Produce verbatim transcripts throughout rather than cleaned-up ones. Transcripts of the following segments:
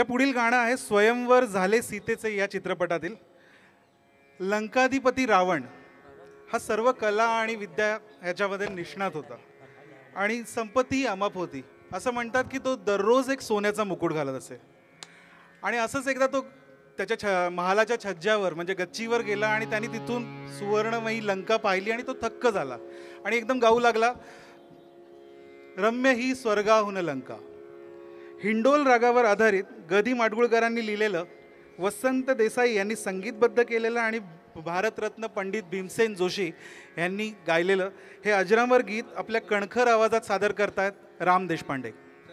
आपल्या पुढील गाणं आहे स्वयंवर झाले सीतेचे या चित्रपटातील. लंकाधिपती रावण हा सर्व कला आणि विद्या ह्याच्यामध्ये निष्णात होता आणि संपत्ती अमाप होती. असं म्हणतात की तो दररोज एक सोन्याचा मुकुट घालत असे. आणि असंच एकदा तो त्याच्या छ महालाच्या छज्ज्यावर म्हणजे गच्चीवर गेला आणि त्यांनी तिथून सुवर्णमयी लंका पाहिली आणि तो थक्क झाला आणि एकदम गाऊ लागला, रम्य ही स्वर्गाहून लंका. हिंडोल रागावर आधारित ग दी माडगुळकरांनी लिहिलेलं, वसंत देसाई यांनी संगीतबद्ध केलेलं आणि भारतरत्न पंडित भीमसेन जोशी यांनी गायलेलं हे अजरामर गीत आपल्या कणखर आवाजात सादर करतायत राम देशपांडे.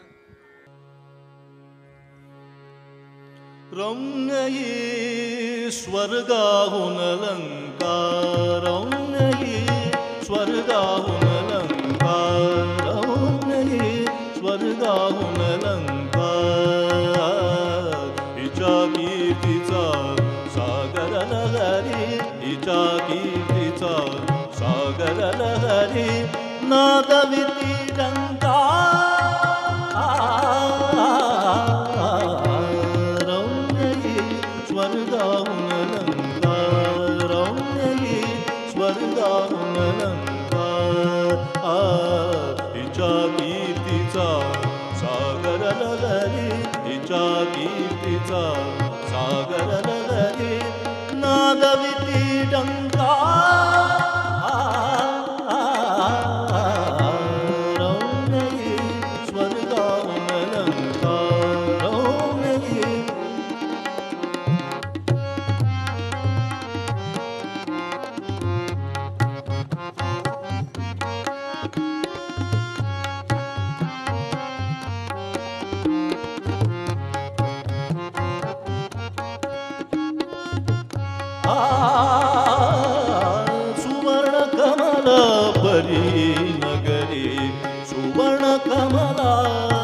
रम्य स्वर्गाहून लंका, रम्य स्वर्गाहून लंका, रम्य स्वर्गाहून लंका. हिच्या कीर्तीचा सागर लहरी, हिच्या कीर्तीचा सागर लहरी, नादविती लंका. स्वर्गाहून लंका, रम्य स्वर्गाहून लंका. हिच्या कीर्तीचा सागर लहरी, हिच्या कीर्तीचा सागर लहरी, नादविती डंका. रम्य स्वर्गाहून लंका, रम्य. सुवर्ण कमल परी नगरी, सुवर्ण कमला.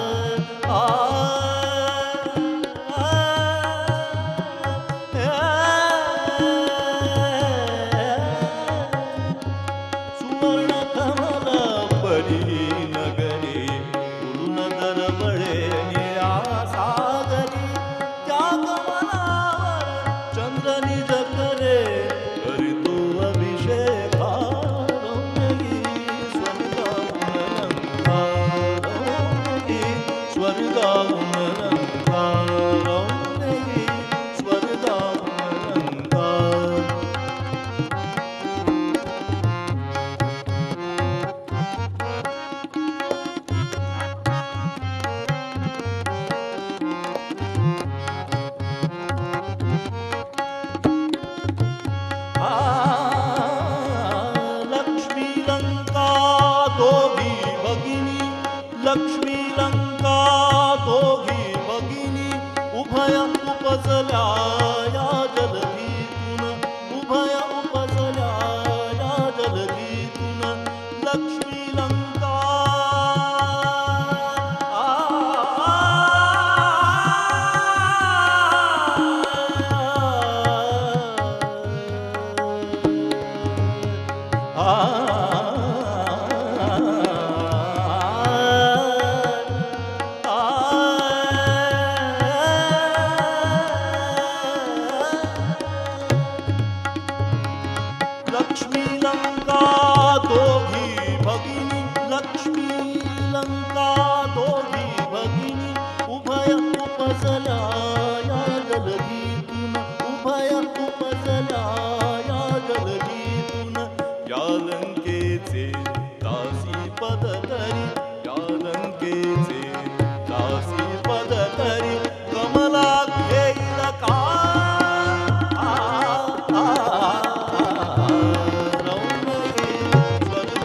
सुवर्ण कमल परी नगरी, उडून दरवळे निळा सागरी. त्या कमलावर चंद्र निज करे, करीतो अभिषेका. रम्य स्वर्गाहून लंका, रम्य स्वर्गाहून लंका, रम्य स्वर्गाहून लंका. लक्ष्मी लंका दोघी भगिनी, लक्ष्मी लंका दोघी भगिनी, उभय उपजल्या या जलधीतून, उभय उपजल्या या जलधीतून. लक्ष्मी लंका लक्ष्मी लंका दोघी भगिनी, लक्ष्मी लंका दोघी भगिनी, उभय उपजल्या या जलधीतून, उभय उपजल्या या जलधीतून. या लंकेचे दासी पद तरी, या लंकेचे दासी पद तरी, कमला घेईल का. रम्य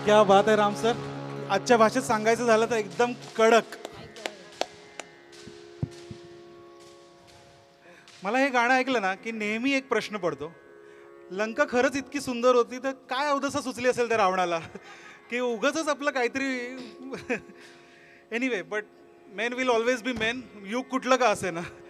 क्या बात आहे राम सर. आजच्या भाषेत सांगायचं झालं तर एकदम कडक. मला हे गाणं ऐकलं ना की नेहमी एक प्रश्न पडतो, लंका खरंच इतकी सुंदर होती तर काय अवदसा सुचली असेल त्या रावणाला की उगाचच आपलं काहीतरी. Anyway, but men will always be men, युग कुठलं का असे ना.